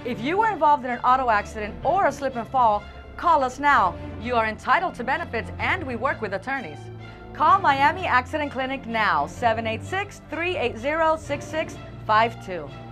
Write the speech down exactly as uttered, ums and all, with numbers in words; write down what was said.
If you were involved in an auto accident or a slip and fall, call us now. You are entitled to benefits and we work with attorneys. Call Miami Accident Clinic now, seven eight six, three eight zero, six six five two.